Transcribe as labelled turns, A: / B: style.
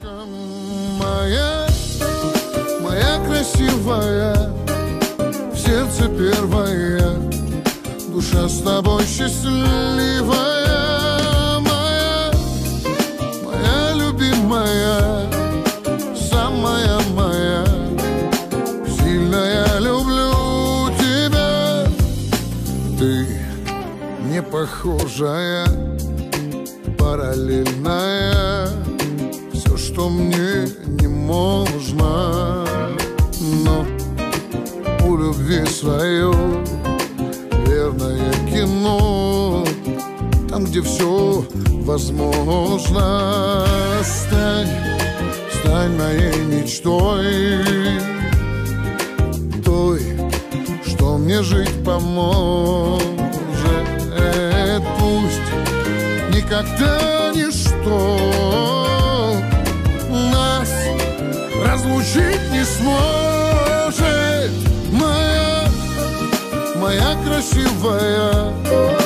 A: Моя, моя красивая, в сердце первая, душа с тобой счастливая. Моя, моя любимая, самая моя, сильно я люблю тебя. Ты не похожая, параллельная, все, что мне не можно, но у любви свое верное кино, там, где все возможно. Стань моей мечтой, той, что мне жить поможет. Пусть никогда ничто нас разлучить не сможет. Моя, моя красивая.